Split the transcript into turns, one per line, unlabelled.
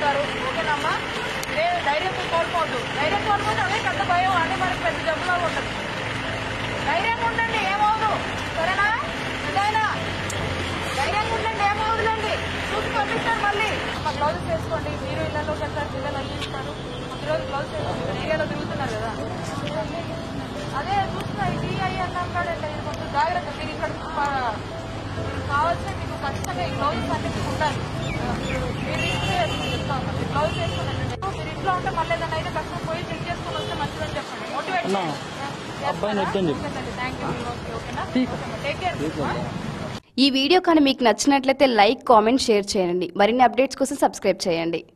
ఉంటారు. ఓకేనమ్మా, ధైర్యం కోల్పోవద్దు. ధైర్యం కోల్పోతే అదే పెద్ద భయం, అంటే మనకి పెద్ద జబ్బులా ఉంటుంది. ధైర్యంగా ఉండండి, ఏమవుదు. సరేనా? ఇదైనా ధైర్యంగా ఉండండి, ఏమవుదులేండి. చూసి పంపిస్తారు. మళ్ళీ మా గ్లౌజెస్ వేసుకోండి. మీరు ఇళ్లలో కట్టారు, పిల్లలు అందిస్తారు. ఈరోజు గ్లౌజ్ వేసుకోండి. ఏరియాలో తిరుగుతున్నారు కదా, అదే చూస్తున్నారు. టీఐ అన్నాం కాదండి, ఇది కొంచెం జాగ్రత్త. మీరు ఇక్కడ కావాల్సిన మీకు ఖచ్చితంగా ఈ గ్లౌజెస్ అన్నిటి ఉండాలి. మీరు చెప్తా ఉన్నాం, గ్లౌజ్ వేసుకోండి. మీరు ఇంట్లో ఉంటే మళ్ళీ ఏదైనా అయితే కష్టం పోయి చెక్ చేసుకుని వస్తే మంచిదని చెప్పండి. మోటివేట్
ఈ వీడియో కానీ మీకు నచ్చినట్లయితే లైక్, కామెంట్, షేర్ చేయండి. మరిన్ని అప్డేట్స్ కోసం సబ్స్క్రైబ్ చేయండి.